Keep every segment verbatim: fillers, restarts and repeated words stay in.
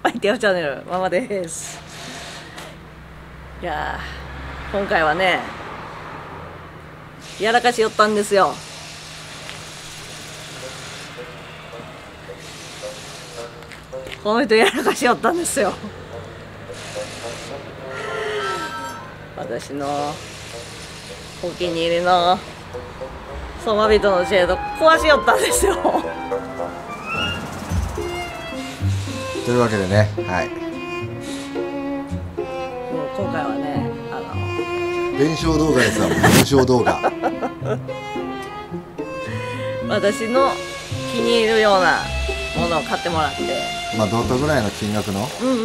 はい、ティアフチャンネルママです。いやー、今回はね、やらかしよったんですよ。この人やらかしよったんですよ。私のお気に入りのソマビトのシェード壊しよったんですよ。 というわけでね、はい。 もう今回はね、あの弁償動画ですわ、弁償動画。 私の気に入るようなものを買ってもらって、 まあ同等ぐらいの金額の、 うんうんうん、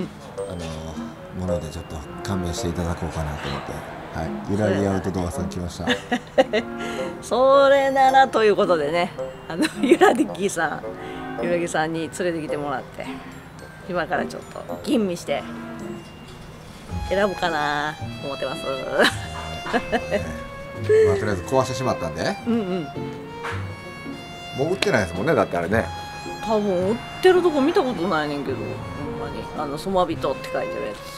あのものでちょっと勘弁していただこうかなと思って、はい、ゆらぎアウトドアさん来ました。 それならということでね、あのゆらぎさん、ゆらぎさんに連れてきてもらって、今からちょっと吟味して選ぶかな思ってます。 まあとりあえず壊してしまったんで、 うんうん。 もう売ってないですもんね、だってあれね。 多分売ってるとこ見たことないねんけど、ほんまにあのソマビトって書いてるやつ。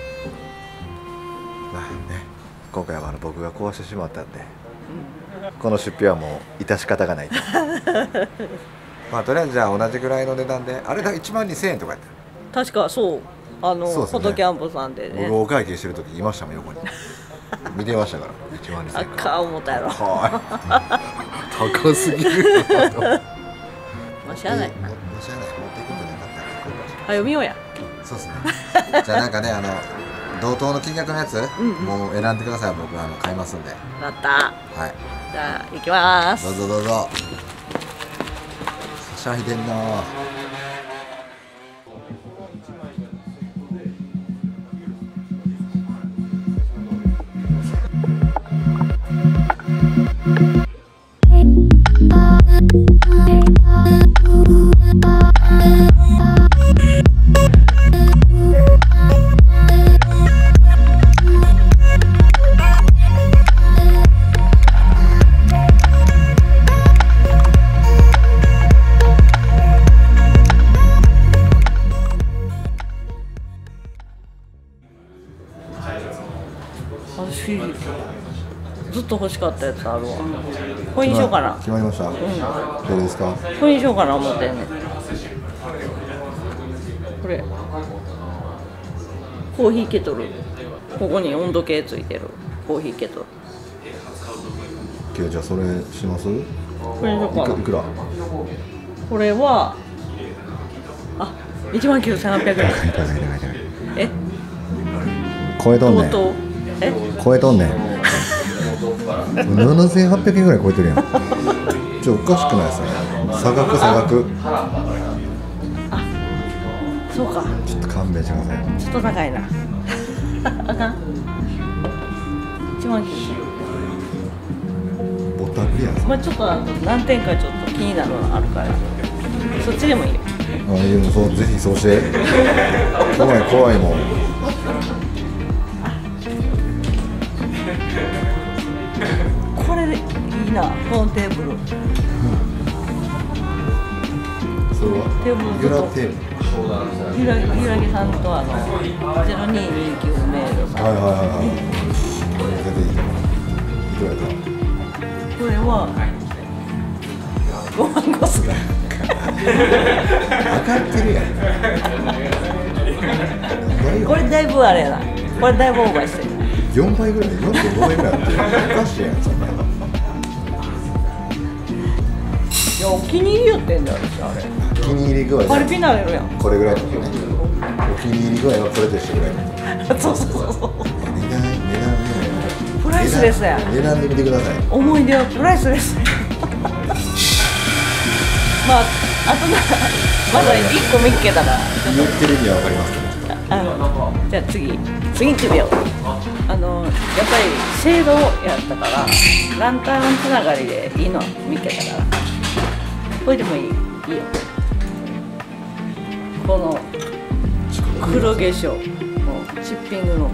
まあね、今回はあの僕が壊してしまったんで、うん、この出費はもう致し方がないと。まあとりあえずじゃあ同じぐらいの値段で、あれだいちまんにせんえんとかやった。 確かそう、あの、ね、フォトキャンプさんでね。 僕お会計してる時いましたもん、横に。見てましたから、いちまんにせんえん。 赤思ったやろ。 高すぎる。 まあしゃあない。 まあしゃあない、持っていくんじゃなかった。 あ、読みようや。 そうですね。じゃあなんかね、あの同等の金額のやつ、うんうん、もう選んでください。僕あの買いますんで。 なった。 はい。 じゃあ行きます。 どうぞどうぞ。はしゃいでんな。 私ずっと欲しかったやつあるわ。これにしようかな。 決まりました。うん、どれですか。 これにしようかな思ってんね。これコーヒーケトル、ここに温度計ついてるコーヒーケトル。 今日じゃあそれします。 これにしようかな。 いくら。 これはあ、いちまんきゅうせんはっぴゃくえん。え、 超えとんねん。 え、 超えとんねん。ななせんはっぴゃくえんぐらい超えてるやん。ちょ、おかしくないですね。差額差額。 あ、そうか。 ちょっと勘弁してください。 ちょっと高いな。あかん。いちまんきゅうせん。 ボタンクリア。 まあちょっと何点かちょっと気になるのあるから、そっちでもいいよ。 あ、でもそう、ぜひそうして。怖い怖いもん。 これでいいな、このテーブル。うん、 それはテーブルゆらテーブル。 ゆらゆらぎさんとあのゼロににきゅうメールさん。 はいはいはいはい。これ出ていいの。いくらだ。 これはごまんごす。 上がってるやん。 これだいぶあれやな。これだいぶオーバーしてる。 よんばいぐらい、よんてんごばいぐらいあっておかしいやん、そんな。いや、お気に入りやってんだよ、私あれ。 お気に入り具合パリピなれるやん。 これぐらいだとね。お気に入り具合はこれと一緒ぐらい。 そうそうそうそう。 値段、値段ね。 プライスレスやん。 値段で見てください。 思い出はプライスレス。まあ、あとな、まだいっこ見っけたら。 言ってる意味はわかりますけど。 あの、じゃあ次、次行ってみよう。あの、やっぱりシェードやったから、ランタンつながりでいいの見っけたから。これでもいい、いいよ。この黒化粧のチッピングの。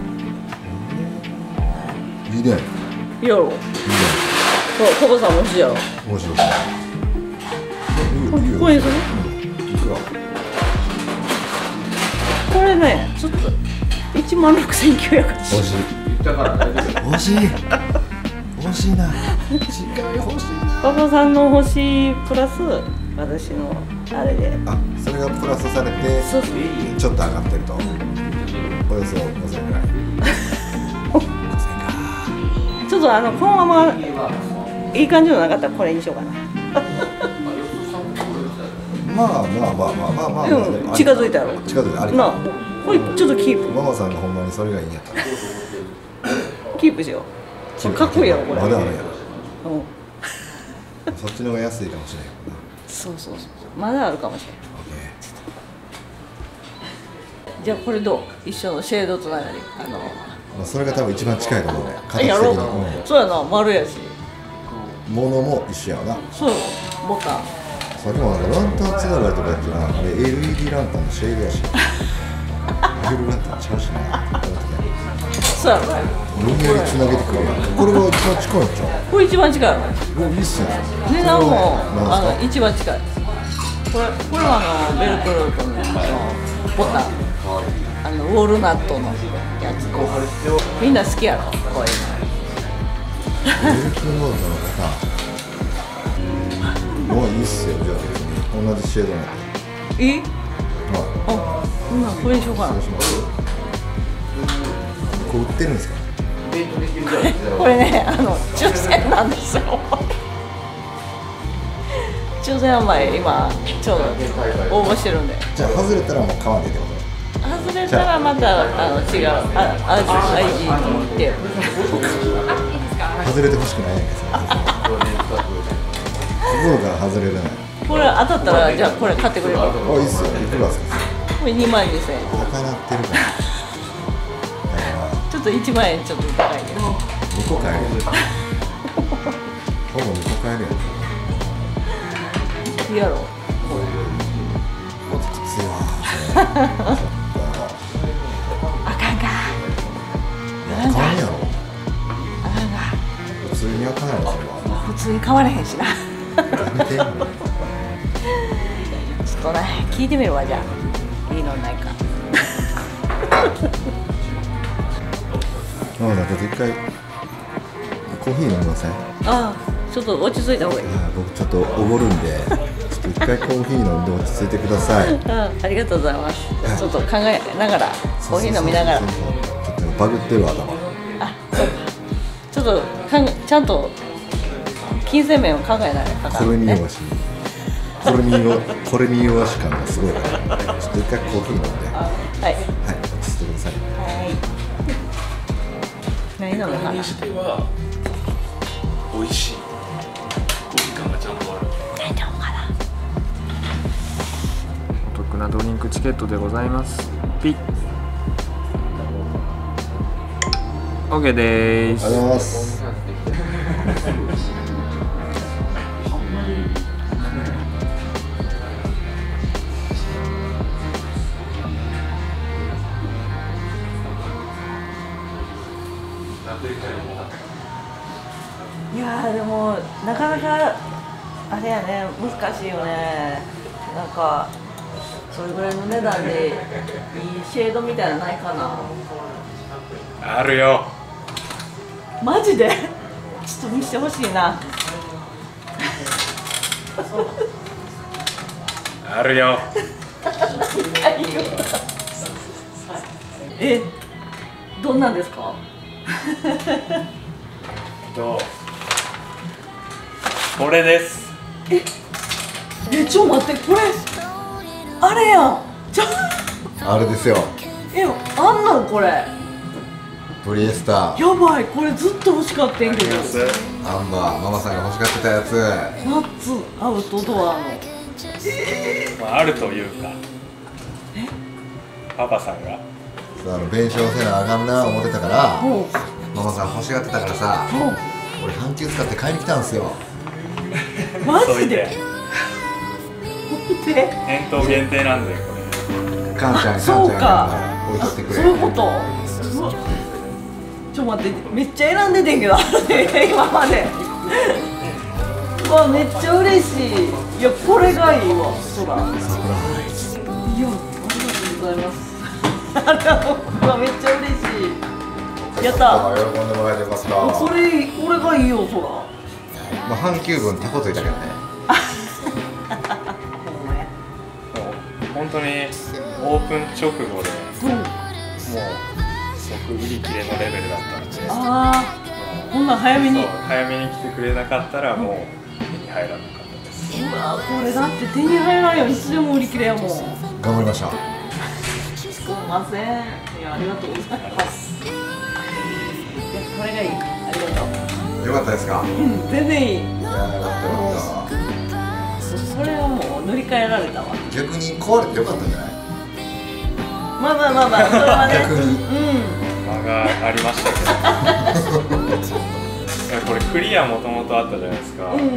いいね。 いいやろ。いいね。そう、ココさんも欲しいやろ。 面白い。 これにする？ いくら？ これねちょっといちまんろくせんきゅうひゃくえん。 惜しい惜しい欲しいな。違い欲しいな。 パパさんの欲しいプラス私のあれで、 あ、それがプラスされてそうそうちょっと上がってると、およそごせんぐらい。ごせんか。 ちょっとあのこのままいい感じのなかったらこれにしようかな。 まあまあまあまあまあまあ、 うん、近づいたやろ。 近づいたあれなあ、これちょっとキープママさんがほんまにそれがいいんやったらキープしよう。かっこいいやろこれ。 まだあるやろ。 うんそっちの方が安いかもしれない。 そうそうそう、まだあるかもしれない。じゃあこれどう？一緒のシェードつながり、あのまあそれが多分一番近いと思うね。形的やろう、 に、うん、 そうやな、丸やし。 物も一緒やな。 そうよ、ボタン。 さっきもなんかランタンつながりとかやってな、あれ エルイーディー ランタンのシェードやしエルランタンちゃうしな。 そうやろね。 無理やりつなげてくるやん。これが一番近いんちゃう？ これ一番近いの。 もういいっすよね。 値段もあなんの一番近い。これこれはあのベルクロートのあのボタン、あのウォールナットのやつ。みんな好きやろこういうの。 ベルクロードの方。もういいっすよ。じゃあ別に同じシェードなんで。 いい？ はい。 あ、ほんならこれにしようかな。 そうします。これ売ってるんですか？ これね、あの抽選なんですよ。抽選は前今ちょうど応募してるんで。 じゃあ外れたらもう買わんでってこと？ 外れたらまたあの違うあアイジーに行って。 外れてほしくないねんけど。心から外れるね。 これ当たったらじゃあこれ買ってくれる？ あ、いいっすよ。いくらですか？ これにまんにせんえん。 高なってるから。 ちょっといちまんえんちょっと高いけど。 にこ買える。ほぼにこ買えるやん。 いいやろ。 きついわ。 あかんか。 あかんやろ。 あかんか。 普通にあかんやろそれは。 普通に買われへんしな。 やめてんの。 ちょっとね、聞いてみるわじゃあ。いいのないか。 ママさんちょっと一回コーヒー飲みません？ ああ、ちょっと落ち着いた方がいい。 あ、僕ちょっとおごるんで、ちょっと一回コーヒー飲んで落ち着いてください。 ああ、ありがとうございます。ちょっと考えながら、コーヒー飲みながら。 そうそうそうそうちょっとバグってるわ頭。 あ、そうか。ちょっとかんちゃんと金銭面を考えながら。 これに弱し、これに弱これに弱し感がすごいから、ちょっと一回コーヒー飲んで、ははい。 い、落ち着いてください。 はい。何飲むかな。 にしては美味しい。コーヒー感がちゃんとある。 何飲むかな。 お得なドリンクチケットでございます。ピッ。OK でーす。 ありがとうございます。 いやーでもなかなかあれやね、難しいよね。なんかそれぐらいの値段でいいシェードみたいなのないかな。 あるよ。 マジでちょっと見せてほしいな。 あるよ。 え、どんなんですか？ どう？これです。 え、え、ちょ待って、これあれやん。ちょあれですよ。 え、あんのこれ。 ポリエスター。 やばい、これずっと欲しかったんけど。 アンバー、ママさんが欲しがってたやつ。 ナッツアウトドアの。 まあ、あるというか。パパさんが。 あの弁償せなあかんな思ってたから、 もうママさん欲しがってたからさ、 もう俺半休使って買いに来たんすよ。 マそいでジで。で、 店頭限定なんでこれ。 カンちゃん、カンちゃそうんがか。 置いとってくれ。 そういうこと。うわちょ待って、めっちゃ選んでてんけど、今まで。うわ、めっちゃ嬉しい。いや、これがいいわ。そら。いや、ありがとうございます。 うわめっちゃ嬉しい。やった。 喜んでもらえてよかった。 これこれがいいよそら。 まあ半球分タコついたけどね。 本当にオープン直後で、うん、もう即売り切れのレベルだったんで、 ああ、こんなん早めに早めに来てくれなかったらもう手に入らなかったです。 うわこれだって手に入らんよ、いつでも売り切れやもん。 頑張りました。 すみません。いやありがとうございます。いやこれがいい。ありがとう。 よかったですか。 うん、全然いい。 いやよかったよかった。 それはもう塗り替えられたわ。 逆に壊れてよかったんじゃない？ まあまあまあまあ、それはね。 逆に。 うん。 間がありましたけど。これクリアもともとあったじゃないですか。うんうん、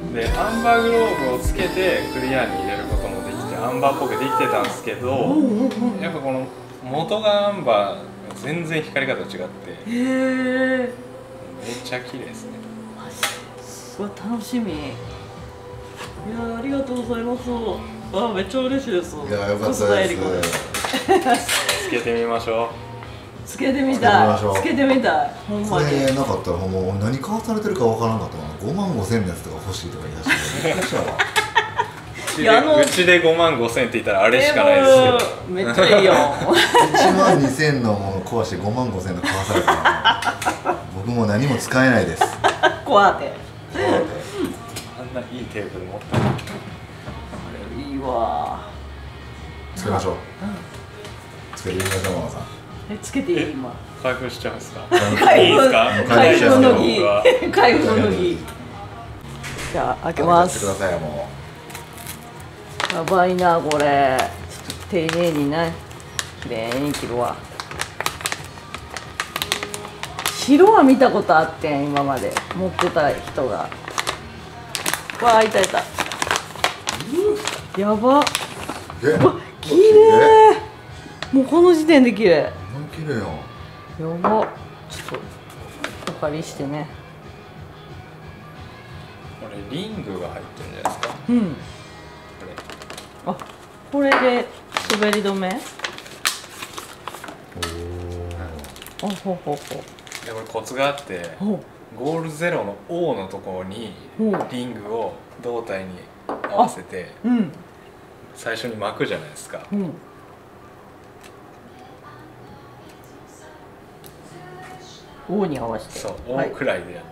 でアンバーグローブをつけてクリアに入れることもできてアンバーっぽくできてたんですけど、うんうんうん、やっぱこの元がアンバー全然光り方違って、へえ。 めっちゃ綺麗ですね。 すごい楽しみ。いやありがとうございます。あめっちゃ嬉しいです。 いやよかったです。 つけてみましょう。 つけてみたい。つけてみたい。ほんまに。 これなかったらほんま何買わされてるかわからんかったな。ごまんごせんのやつとか欲しいとか言い出してびっくりしたわ。 うちでごまんごせんって言ったらあれしかないですけど、 めっちゃいいよ。 いちまんにせんのもの壊してごまんごせんの買わされたら僕も何も使えないです。 怖ってあんないいテーブル持ったの。 いいわ。 つけましょう。つけてみましょうママさん。 えつけていい今。 開封しちゃうんですか。 開封開封の儀。 開封の儀。じゃあ開けます。 くださいもう。やばいなこれ。ちょっと丁寧にね綺麗に切るわ。白は見たことあってん今まで持ってた人が。わあいたいた。やば。わ綺麗。もうこの時点で綺麗。 綺麗よ。 やば。ちょっとお借りしてね。 これリングが入ってるんじゃないですか。 うん。あ、これで滑り止め。おお。ほほほほ。 でこれコツがあって、ゴールゼロの O のところにリングを胴体に合わせて、うん、最初に巻くじゃないですか。うん、 O に合わせて。 そう、O くらいでやって。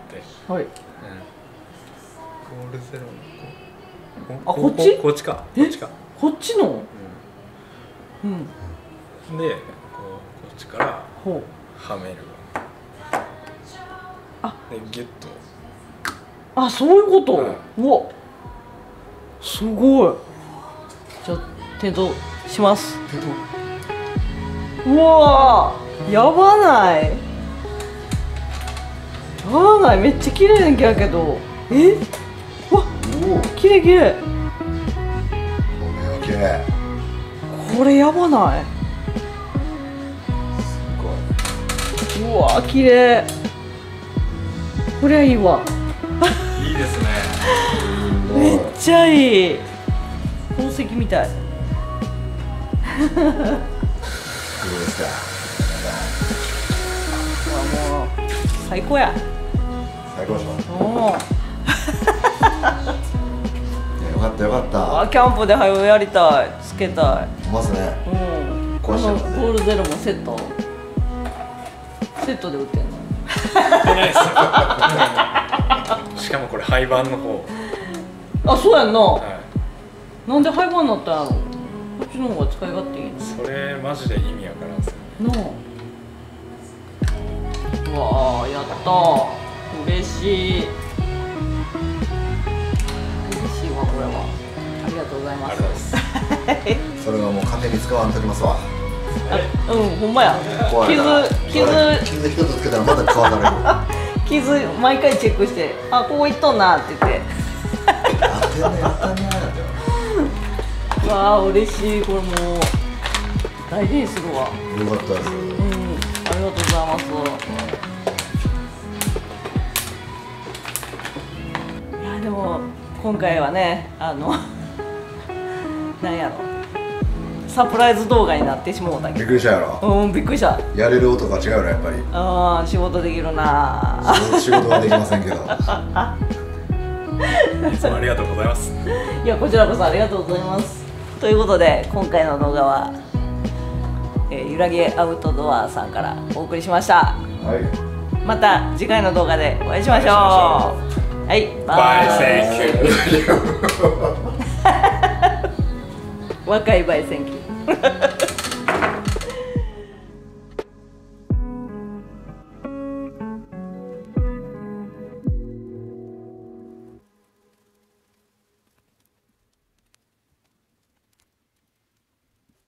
はい。うん、ゴールゼロのこ。あ、こっち？ こっちか。こっちか。 こっちの？うん。 うん、で、こうこっちからはめる。あ、でギュッと。 あ、そういうこと。うん、うわ。すごい。じゃあ点灯します。 点灯。 うわー、やばない。やばない、めっちゃ綺麗やけど。え？わっ、綺麗綺麗。 綺麗。 これやばない。すごい。うわー、綺麗。これはいいわ。 いいですね。 めっちゃいい。宝石みたい。 どうですか。 もう最高や。 最高でしょ。 おお。 よかったよかった。 あ、キャンプで早くやりたい。つけたい。 ますね。 うん。このゴールゼロもセット。セットで売ってんの。 しかもこれ廃盤の方。 あ、そうやんな。はい、なんで廃盤になったんやろ。こっちの方が使い勝手いいの。 それマジで意味わからんすよ。 なあ。うわあ、やったー。嬉しい。嬉しいわこれは。ありがとうございます。 それはもう勝手に使わんときますわ。 うん、ほんまや。傷傷傷一つつけたらまた買わされる。 傷毎回チェックして、あ、ここ行っとんなって言って。わあ、嬉しい。これもう大事にするわ。よかったです。うん、 ありがとうございます。いやでも今回はね、あのなんやろ、 サプライズ動画になってしもうたけど。 びっくりしたやろ。 うんびっくりした。 やれる音が違うよやっぱり。 ああ仕事できるな。 仕事はできませんけど。 いつもありがとうございます。 いやこちらこそありがとうございます。ということで今回の動画は、えー、ゆらぎアウトドアさんからお送りしました。 はい。 また次回の動画でお会いしましょう。はい、 バイセンキュー。 若いバイセンキュー。